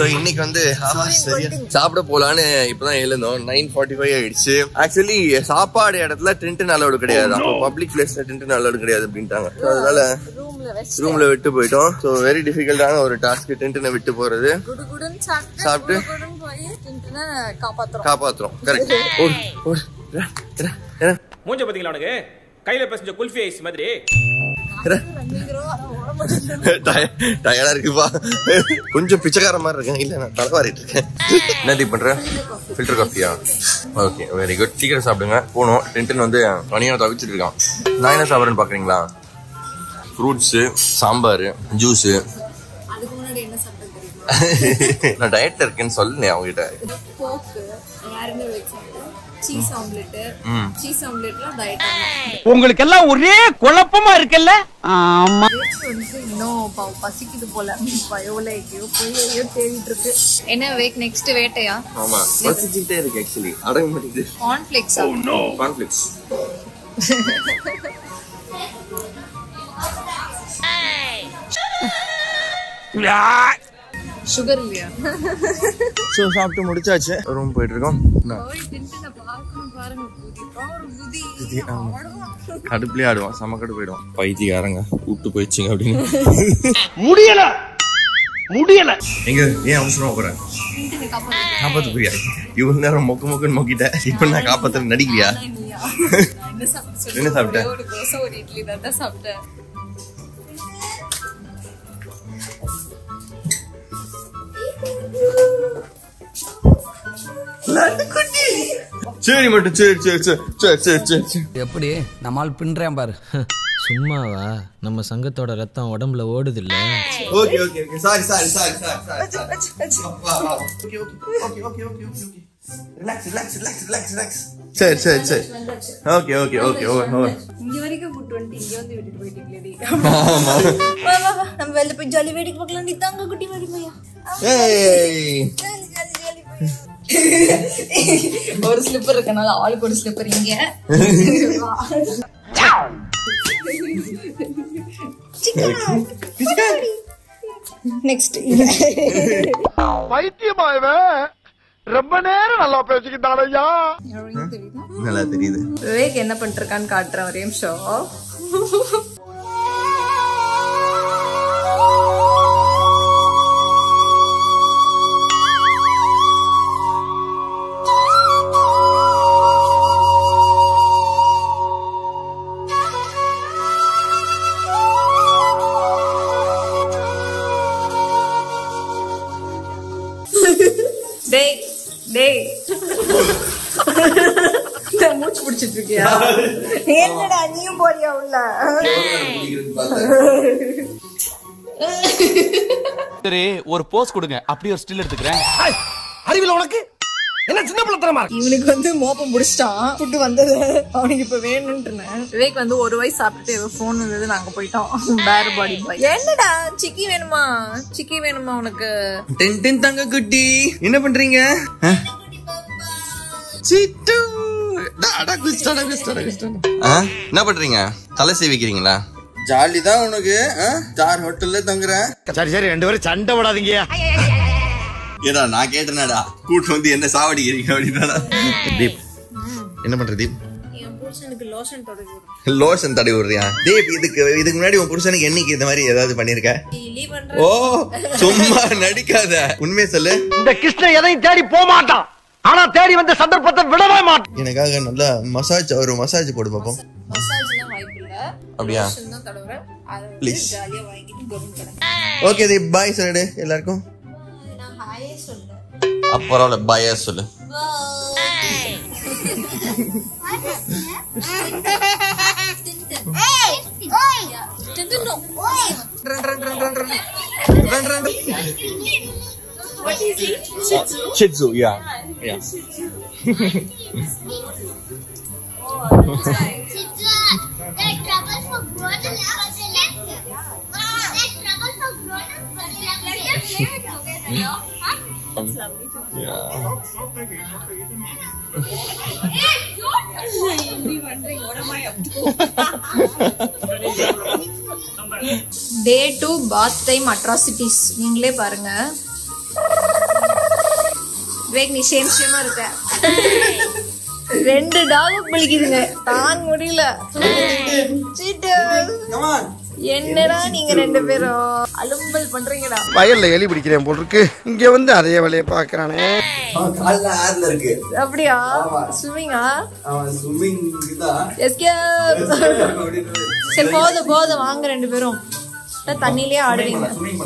So இன்னைக்கு வந்து சாப்பிட போலான்னு இப்பதான் எழுந்தோம். 9:45 ஆயிடுச்சு. ஆக்சுவலி சாப்பாடு இடத்துல டென்ட் அலோடு கிடையாது, அப்போ பப்ளிக் பிளேஸ்ல டென்ட் அலோடு கிடையாது அப்படின்ட்டாங்க. அதனால ரூம்ல விட்டு போயிட்டோம். சோ வெரி டிஃபிகல்ட்டான ஒரு டாஸ்க் டென்ட்னை விட்டு போறது. சாப்பிட்டு காப்பாத்துறோம். கரெக்ட். மூஞ்ச பாத்தீங்களா உனக்கு கையில பேசஞ்ச குல்ஃபி ஐஸ் மாதிரி டயர்டா இருக்குப்பா. கொஞ்சம் பிச்சைக்கார மாதிரி இருக்கேன். இல்ல நான் தலைவாரிட்டு இருக்கேன். என்ன பண்றேன்? ஃபில்டர் காஃபியா? Okay very good. சீக்கிரம் சாப்பிடுங்க. போனோம். டென்டன் வந்து பனியா தவிச்சிட்டு இருக்கான். நான் என்ன சாப்பிட்றேன்னு பாக்குறீங்களா? Fruits, sambar, juice. நான் டயட்ல இருக்கேன்னு சொல்லலையே அவங்ககிட்ட. உங்களுக்கு எல்லாம் ஒரே குழப்பமா இருக்குல்ல? ஆமா. பசிக்குது போல. தேடிட்டு இருக்கு. என்ன வேக் நெக்ஸ்ட் வேட்டையா? ஆமா பசிச்சிட்டே இருக்கு. ஆக்சுவலி அடங்க மாட்டேங்குது. கார்ன்ஃப்ளேக்ஸா? கார்ன்ஃப்ளேக்ஸ். சுகர் இல்லையா? சோ சாப்பிட்டு முடிச்சாச்சு. ரூம் போயிட்டு இருக்கோம். கடுப்புலயே ஆடுவான். செம கடுப்பு போயிடுவான். பைத்தியக்காரங்க கூப்பிட்டு போயிடுச்சுங்க அப்படின்னு. முடியல எங்க ஏன் அவசரம் போறேன்? காப்பாத்து போறியா? இவ்வளவு நேரம் மொக்குன்னு மொக்கிட்ட. இப்ப நான் காப்பாத்து நடிக்கிறியா? என்ன சாப்பிட்ட? ஒரு இட்லி தான் சாப்பிட்டேன். சரி மட்டும் சரி. எப்படி நம்மால் பின்றேன் பாரு. சும்மாவா? நம்ம சங்கத்தோட ரத்தம் உடம்புல ஓடுது இல்ல? ஓகே சாரி சரி. ஓகே இங்க வரைக்கும் கூட்டு வந்து இங்க வந்து விட்டுட்டு போயிட்டீங்களே. நம்ம வெளில போய் ஜாலி வேடிக்கை பார்க்கலாம். நீ தாங்க குட்டி மாதிரி போயா. ஒரு ஸ்லிப்பர் இருக்கனால ஆளுக்கு ஒரு ஸ்லிப்பர். இங்க நெக்ஸ்ட் பைத்தியமாயவே ரொம்ப நேரம் நல்லா பேசிக்கிட்டாரையா. நல்லா தெரியுது. விவேக் என்ன பண்ணிட்டு இருக்கான்னு காட்டுறேன் ஒரே நிமிஷம். மூச்சு பிடிச்சிட்டு இருக்கியா? என்னடா நீயும் போறியா உள்ள? சரி ஒரு போஸ் கொடுங்க, அப்படியே ஒரு ஸ்டில் எடுத்துக்கிறேன். அறிவில உனக்கு என்ன சின்ன பிள்ளைத்தனமா? இவனுக்கு வந்து மோப்பம் முடிச்சிட்டான். ஃபுட்டு வந்தது அவனுக்கு இப்ப வேணும்னு. விவேக் வந்து ஒரு வயசு சாப்பிட்டுட்டு ஏதோ போன் வந்தது. நாங்க போயிட்டோம். பேர் பாடி பாய். என்னடா சிக்கி வேணுமா உனக்கு? டென்டன் தங்க குட்டி என்ன பண்றீங்க? என்ன பண்றீங்க? தலை சேவிக்கிறீங்களா? ஜாலி தான் உனக்கு. ஸ்டார் ஹோட்டல்ல தங்குறேன். சரி ரெண்டு பேரும் சண்டை போடாதீங்க. ஏடா நான் கேட்டேனாடா கூட்டு வந்து என்ன சாவடிக்கிறீங்க அப்படின்னா. தீப் என்ன பண்ற? தீப் லோஷன் தடவி விடுறியா? தீப் இதுக்கு முன்னாடி உன் புருஷனுக்கு என்னைக்கு இந்த மாதிரி ஏதாவது பண்ணிருக்க? ஓ சும்மா நடிக்காத, உண்மையை சொல்லு. இந்த கிருஷ்ணன் எதையும் தேடி போக மாட்டான், ஆனா தேடி வந்து சந்தர்ப்பத்தை விடவே மாட்டான். எனக்காக நல்லா மசாஜ் போடு பாப்போம். அப்படியா? ப்ளீஸ். ஓகே தீப் பாய் சொல்லிடு எல்லாருக்கும். பரவாயில்ல பாயா சொல்லு. Shih Tzu, yeah. Day 2 bath time atrocities. நீங்களே பாருங்க. விவேக் நீ ஷேமா இருக்க. 2 டாகும் குளிக்குதுங்க, தான் முடியல. என்னடா நீங்க 2 பேரும் அலும்பல் பண்றீங்கடா. வயல்ல எலி பிடிக்கிறேன் போல் இருக்கு, இங்க வந்து அதே வேலையை பாக்குறானே. அப்படியா? ஸ்விம்மிங்கா? சரி போதும் வாங்க 2 பேரும் தண்ணியிலே ஆடுவீங்க.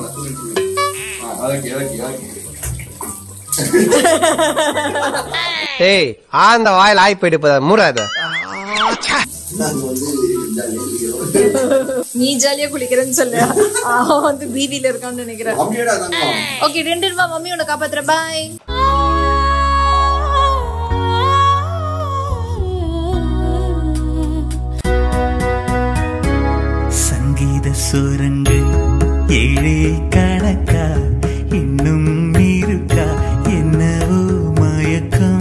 ஏய் ஆந்த வாயில் ஆய் போயிட்டு மூடாத. நீ ஜாலியா குளிக்கிறேன்னு சொல்லு, அவன் வந்து பீதியில இருக்கான்னு நினைக்கிறேன். ஓகே 2 ரூபா மம்மி உன்னை காப்பாத்துற. பாய். சங்கீத சுரங்கள் 7 கணக்கா இன்னும் இருக்கா என்னவோ மயக்கம்.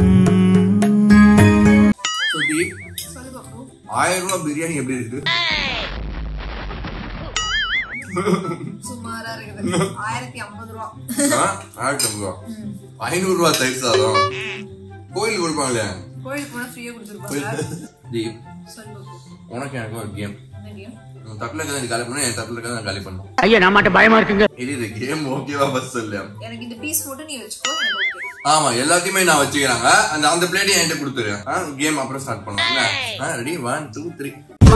1000 ரூபாய் பிரியாணி எப்படி இருக்கு? சுமாரா இருக்குது. 1050 ரூபா. 1050 ரூபா. 500 ரூபாய் தயிர் சாதம் கோயில் கொடுப்பாங்களே, கோயிலுக்கு போனா ஃப்ரீயா கொடுத்துருப்பாங்க. தீப் உனக்கு எனக்கு ஒரு கேம். தட்டுல கதை காலி பண்ண, என் தட்டுல கதை காலி பண்ணும். ஐயா நான் மட்டும் பயமா இருக்குங்க. இது கேம் ஓகேவா? பஸ் சொல்லு. எனக்கு இந்த பீஸ் போட்டு நீ வெச்சுக்கோ, எனக்கு ஓகே. ஆமா எல்லாத்தையுமே நான் வச்சுக்கிறாங்க. அந்த பிளேட்டையும் என்கிட்ட கொடுத்துரு. கேம் அப்புறம் ஸ்டார்ட் பண்ணலாம். Ready 1 2 3.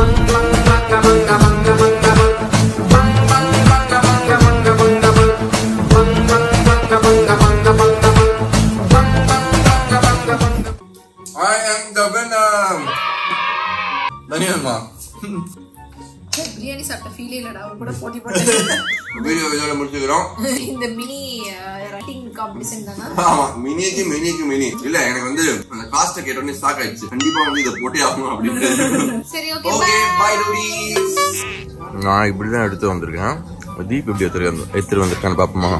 I am the winner. தனியாமா பிரியாணி சாப்பிட்ட ஃபீல் இல்லடா, அவ கூட போட்டி போட்டு வீடியோ இதோட முடிச்சுக்கிறோம். இந்த மினி ரைட்டிங் காம்படிஷன் தானா? ஆமா மினி இல்ல, எனக்கு வந்து அந்த காஸ்ட் கேட்ட உடனே ஸ்டாக் ஆயிடுச்சு. கண்டிப்பா வந்து இத போட்டே ஆகணும் அப்படின்னு. சரி ஓகே பை டூடிஸ். நான் இப்படி தான் எடுத்து வந்திருக்கேன். தீப் எப்படி எடுத்து வந்திருக்கான்னு பாப்போமா?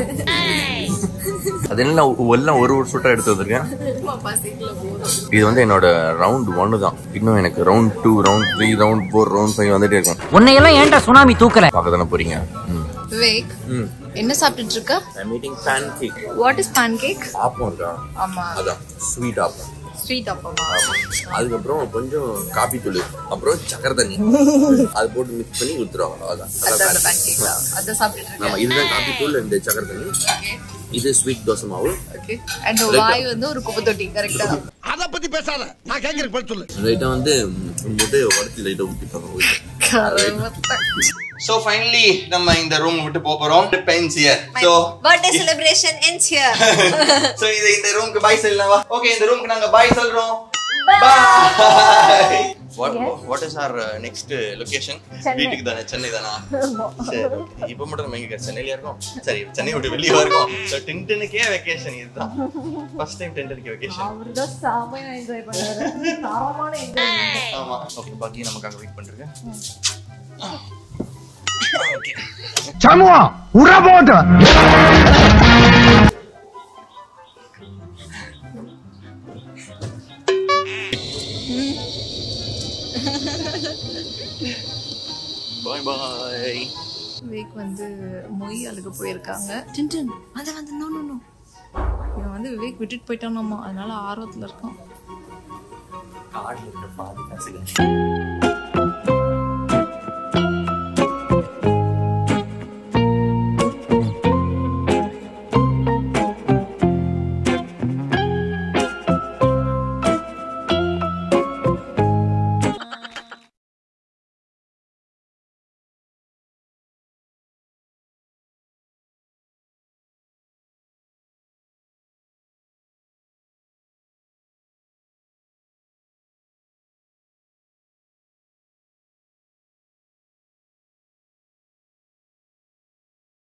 அது எல்லாம் ஒரு ஷூட்டா எடுத்து வந்திருக்கேன். இது வந்து என்னோட ரவுண்ட் 1 தான். இன்னும் எனக்கு ரவுண்ட் 2 ரவுண்ட் 3 ரவுண்ட் 4 ரவுண்ட் 5 வந்துட்டே இருக்கும். உன்னையெல்லாம் ஏன்டா சுனாமி தூக்கல? பார்க்க தானே போறீங்க. விவேக் என்ன சாப்பிட்டுட்டு இருக்க? I'm eating pancake. What is pancake? Appam இருக்கா? ஆமா அதான் ஸ்வீட் ஆப்பம். ஸ்வீட் ஆப்பமா? அதுக்கப்புறம் கொஞ்சம் காபி தூள், அப்புறம் சக்கரை தண்ணி அது போட்டு மிக்ஸ் பண்ணி ஊத்துறாங்க. அதான் pancake. அத சாப்பிட்டுட்டு இருக்கேன். ஆமா இதுதான் காபி தூள், இந்த சக்கரை தண்ணி. இது ஸ்வீட் தோசை மாவு. ஓகே அண்ட் வாய் வந்து ஒரு குப்பை தொட்டி. கரெக்ட்டா? அத பத்தி பேசாத, நான் கேக்குறேன் பதில் சொல்லு. ரைட்டா வந்து முட்டையை உடைச்சு லைட்டா ஊத்திட்டாங்க. So finally நம்ம இந்த ரூம் விட்டு போறோம். Pens here. So birthday celebration ends here. So இந்த ரூமுக்கு பை சொல்லலாம். ஓகே இந்த ரூமுக்கு நாங்க பை சொல்றோம். Bye. What is our next location? வீட்டுக்கு தானே, சென்னை தானா? சரி இப்போ மட்டும் நம்ம எங்க சென்னையில இருக்கோம். சரி சென்னை விட்டு வெளியே இருக்கோம். சோ டிண்டனுக்கே வெகேஷன் இதுதான். ஃபர்ஸ்ட் டைம் டிண்டனுக்கு வெகேஷன். அவர்தான் சாமையா என்ஜாய் பண்றாரு. தரமான என்ஜாய். ஆமா ஓகே பாக்கி நமக்காக வெயிட் பண்றீங்க. ஓகே சமூக உற போடு. By by. வீக் வந்து மொய் அழுக போயிருக்காங்க. டிண்டன் அத வந்து நோ இவன் வந்து விவேக் விட்டுட்டு போயிட்டானாமா, அதனால ஆர்வத்துல இருக்கான். கார்டுல இருக்க பாதி காசுங்க.